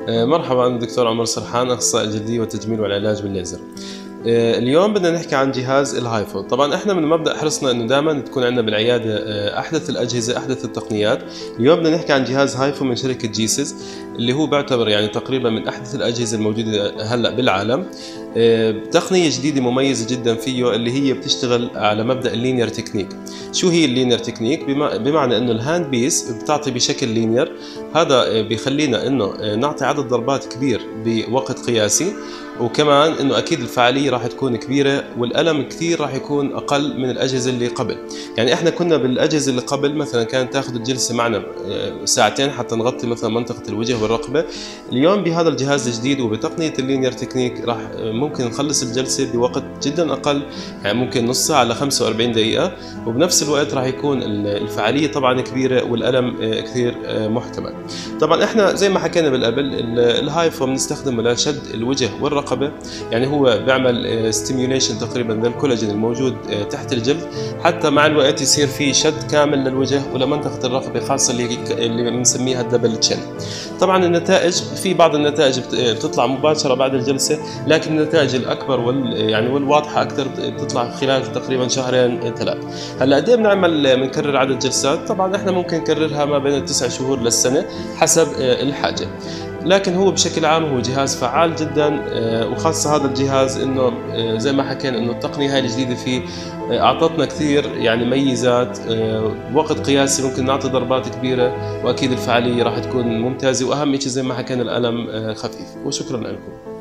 مرحبا، دكتور عمر سرحان، اخصائي الجلديه والتجميل والعلاج بالليزر. اليوم بدنا نحكي عن جهاز الهايفو. طبعا احنا من مبدا حرصنا انه دائما تكون عندنا بالعياده احدث الاجهزه، احدث التقنيات. اليوم بدنا نحكي عن جهاز هايفو من شركه جيسز، اللي هو بيعتبر يعني تقريبا من احدث الاجهزه الموجوده هلا بالعالم. تقنيه جديده مميزه جدا فيه، اللي هي بتشتغل على مبدا اللينير تكنيك. شو هي اللينير تكنيك؟ بمعنى انه الهاند بيس بتعطي بشكل لينير، هذا بيخلينا انه نعطي عدد ضربات كبير بوقت قياسي، وكمان انه اكيد الفعاليه راح تكون كبيره والالم كثير راح يكون اقل من الاجهزه اللي قبل. يعني احنا كنا بالاجهزه اللي قبل مثلا كانت تاخذ الجلسه معنا ساعتين حتى نغطي مثلا منطقه الوجه والرقبه. اليوم بهذا الجهاز الجديد وبتقنيه اللينير تكنيك راح ممكن نخلص الجلسه بوقت جدا اقل، يعني ممكن نص ساعه ل 45 دقيقه، وبنفس الوقت راح يكون الفعاليه طبعا كبيره والالم كثير محتمل. طبعا احنا زي ما حكينا بالقبل، الهايفو بنستخدمه لشد الوجه والرقبه، يعني هو بيعمل ستيميوليشن تقريبا للكولاجين الموجود تحت الجلد، حتى مع الوقت يصير في شد كامل للوجه ولمنطقه الرقبه، خاصه اللي بنسميها الدبل تشين. طبعا النتائج، في بعض النتائج بتطلع مباشره بعد الجلسه، لكن النتائج الاكبر والواضحه اكثر بتطلع خلال تقريبا شهرين ثلاث. هلا قد ايه بنكرر عدد جلسات؟ طبعا احنا ممكن نكررها ما بين 9 شهور للسنه حسب الحاجه، لكن هو بشكل عام هو جهاز فعال جدا. وخاصة هذا الجهاز انه زي ما حكينا انه التقنية هاي الجديدة فيه اعطتنا كثير يعني ميزات. وقت قياسي ممكن نعطي ضربات كبيرة، واكيد الفعالية راح تكون ممتازة، واهم شيء زي ما حكينا الالم خفيف. وشكرا لكم.